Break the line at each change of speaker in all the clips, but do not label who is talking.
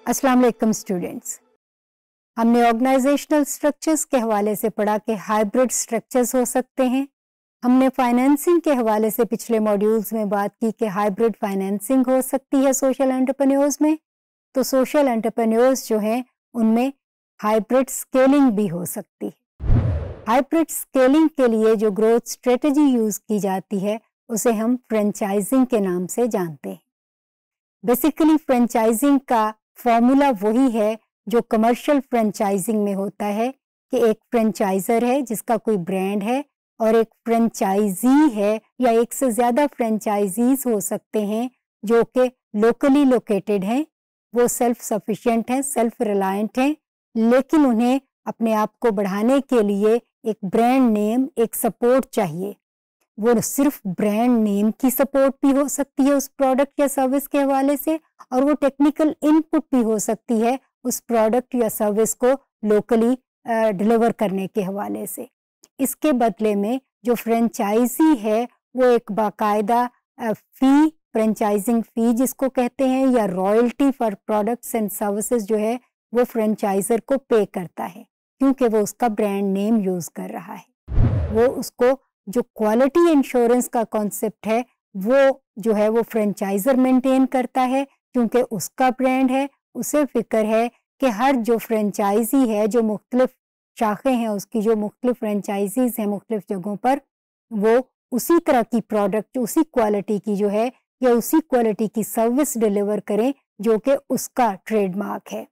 अस्सलाम वालेकुम स्टूडेंट्स। हमने ऑर्गेनाइजेशनल स्ट्रक्चर्स के हवाले से पढ़ा कि हाइब्रिड स्ट्रक्चर्स हो सकते हैं। हमने फाइनेंसिंग के हवाले से पिछले मॉड्यूल्स में बात की कि हाइब्रिड फाइनेंसिंग हो सकती है सोशल एंटरप्रेन्योर्स में। तो सोशल एंटरप्रेन्योर्स जो हैं उनमें हाइब्रिड स्केलिंग भी हो सकती है। हाइब्रिड स्केलिंग के लिए जो ग्रोथ स्ट्रेटजी यूज़ की जाती है उसे हम फ्रेंचाइजिंग के नाम से जानते हैं। बेसिकली फ्रेंचाइजिंग का फॉर्मूला वही है जो कमर्शियल फ्रेंचाइजिंग में होता है कि एक फ्रेंचाइजर है जिसका कोई ब्रांड है और एक फ्रेंचाइजी है या एक से ज़्यादा फ्रेंचाइजीज हो सकते हैं जो कि लोकली लोकेटेड हैं, वो सेल्फ सफिशिएंट हैं, सेल्फ रिलायंट हैं, लेकिन उन्हें अपने आप को बढ़ाने के लिए एक ब्रांड नेम, एक सपोर्ट चाहिए। वो सिर्फ ब्रांड नेम की सपोर्ट भी हो सकती है उस प्रोडक्ट या सर्विस के हवाले से, और वो टेक्निकल इनपुट भी हो सकती है उस प्रोडक्ट या सर्विस को लोकली डिलीवर करने के हवाले से। इसके बदले में जो फ्रेंचाइजी है वो एक बाकायदा फ़ी, फ्रेंचाइजिंग फ़ी जिसको कहते हैं, या royalty for products and services जो है वो फ्रेंचाइजर को पे करता है क्योंकि वो उसका ब्रांड नेम यूज़ कर रहा है। वो उसको जो क्वालिटी इंश्योरेंस का कॉन्सेप्ट है वो जो है वो फ्रेंचाइजर मेंटेन करता है क्योंकि उसका ब्रांड है। उसे फिक्र है कि हर जो फ्रेंचाइजी है, जो मुख्तलिफ शाखें हैं उसकी, जो मुख्तलिफ फ्रेंचाइजीज हैं मुख्तलिफ जगहों पर, वो उसी तरह की प्रोडक्ट, उसी क्वालिटी की जो है या उसी क्वालिटी की सर्विस डिलीवर करें जो कि उसका ट्रेडमार्क है।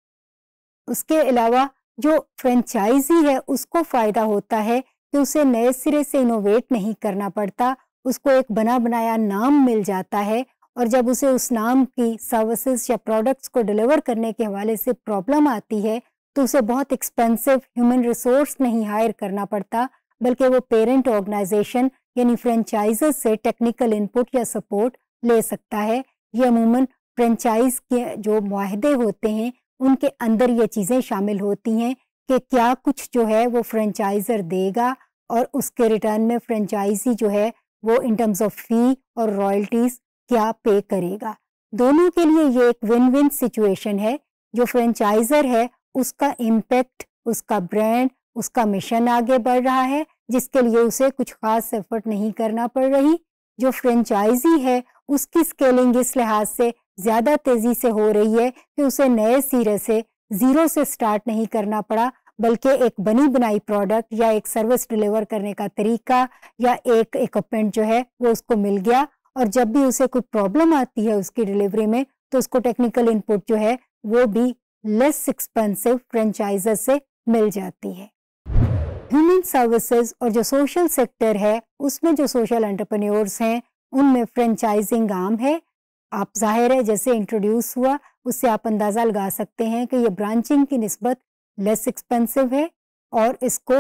उसके अलावा जो फ्रेंचाइजी है उसको फ़ायदा होता है कि उसे नए सिरे से इनोवेट नहीं करना पड़ता, उसको एक बना बनाया नाम मिल जाता है, और जब उसे उस नाम की सर्विसेज या प्रोडक्ट्स को डिलीवर करने के हवाले से प्रॉब्लम आती है तो उसे बहुत एक्सपेंसिव ह्यूमन रिसोर्स नहीं हायर करना पड़ता, बल्कि वो पेरेंट ऑर्गेनाइजेशन यानी फ्रेंचाइजर से टेक्निकल इनपुट या सपोर्ट ले सकता है। ये अमूमन फ्रेंचाइज के जो मुआहदे होते हैं उनके अंदर ये चीज़ें शामिल होती हैं कि क्या कुछ जो है वो फ्रेंचाइजर देगा और उसके रिटर्न में फ्रेंचाइजी जो है वो इन टर्म्स ऑफ फ़ी और रॉयल्टीज़ क्या पे करेगा। दोनों के लिए ये एक विन विन सिचुएशन है। जो फ्रेंचाइजर है उसका इम्पैक्ट, उसका ब्रांड, उसका मिशन आगे बढ़ रहा है जिसके लिए उसे कुछ खास एफर्ट नहीं करना पड़ रही। जो फ्रेंचाइजी है उसकी स्केलिंग इस लिहाज से ज़्यादा तेज़ी से हो रही है कि उसे नए सिरे से ज़ीरो से स्टार्ट नहीं करना पड़ा, बल्कि एक बनी बनाई प्रोडक्ट या एक सर्विस डिलीवर करने का तरीका या एक इक्विपमेंट जो है वो उसको मिल गया, और जब भी उसे कोई प्रॉब्लम आती है उसकी डिलीवरी में तो उसको टेक्निकल इनपुट जो है वो भी लेस एक्सपेंसिव फ्रेंचाइजर से मिल जाती है। ह्यूमन सर्विसेज और जो सोशल सेक्टर है उसमें जो सोशल एंटरप्रेन्योर्स हैं उनमें फ्रेंचाइजिंग आम है। आप ज़ाहिर है जैसे इंट्रोड्यूस हुआ उससे आप अंदाज़ा लगा सकते हैं कि ये ब्रांचिंग की निस्बत लेस एक्सपेंसिव है और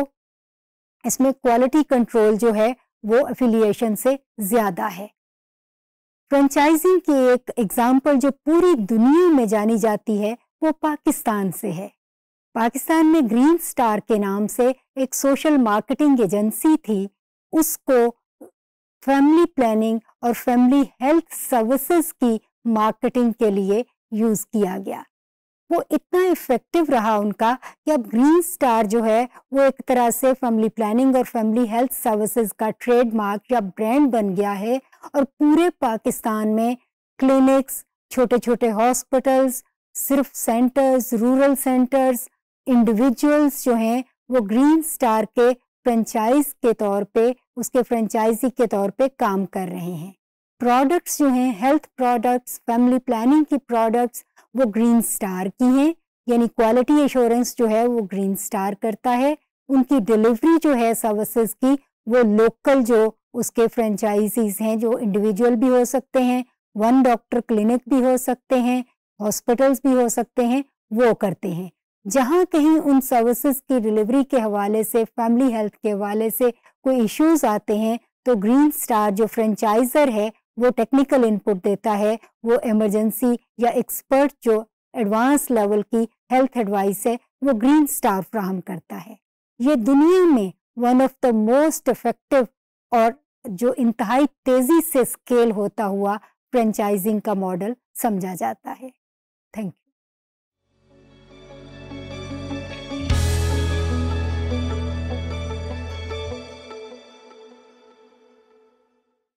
इसमें क्वालिटी कंट्रोल जो है वो एफिलिएशन से ज़्यादा है। फ्रेंचाइजिंग की एक एग्जाम्पल जो पूरी दुनिया में जानी जाती है वो पाकिस्तान से है। पाकिस्तान में ग्रीन स्टार के नाम से एक सोशल मार्केटिंग एजेंसी थी, उसको फैमिली प्लानिंग और फैमिली हेल्थ सर्विसेज की मार्केटिंग के लिए यूज़ किया गया। वो इतना इफ़ेक्टिव रहा उनका कि अब ग्रीन स्टार जो है वो एक तरह से फैमिली प्लानिंग और फैमिली हेल्थ सर्विसेज का ट्रेडमार्क या ब्रांड बन गया है, और पूरे पाकिस्तान में क्लिनिक्स, छोटे छोटे हॉस्पिटल्स, सिर्फ सेंटर्स, रूरल सेंटर्स, इंडिविजुअल्स जो हैं वो ग्रीन स्टार के फ्रेंचाइज के तौर पे, उसके फ्रेंचाइजी के तौर पे काम कर रहे हैं। प्रोडक्ट्स जो हैं, हेल्थ प्रोडक्ट्स, फैमिली प्लानिंग की प्रोडक्ट्स, वो ग्रीन स्टार की हैं, यानी क्वालिटी एश्योरेंस जो है वो ग्रीन स्टार करता है। उनकी डिलीवरी जो है सर्विसेज की वो लोकल जो उसके फ्रेंचाइजीज हैं, जो इंडिविजुअल भी हो सकते हैं, वन डॉक्टर क्लिनिक भी हो सकते हैं, हॉस्पिटल्स भी हो सकते हैं, वो करते हैं। जहाँ कहीं उन सर्विसेज की डिलीवरी के हवाले से, फैमिली हेल्थ के हवाले से कोई इश्यूज आते हैं तो ग्रीन स्टार जो फ्रेंचाइजर है वो टेक्निकल इनपुट देता है, वो इमरजेंसी या एक्सपर्ट जो एडवांस लेवल की हेल्थ एडवाइस है वो ग्रीन स्टार फ्राहम करता है। ये दुनिया में one of the most effective और जो इंतहाई तेजी से स्केल होता हुआ फ्रेंचाइजिंग का मॉडल समझा जाता है। Thank you.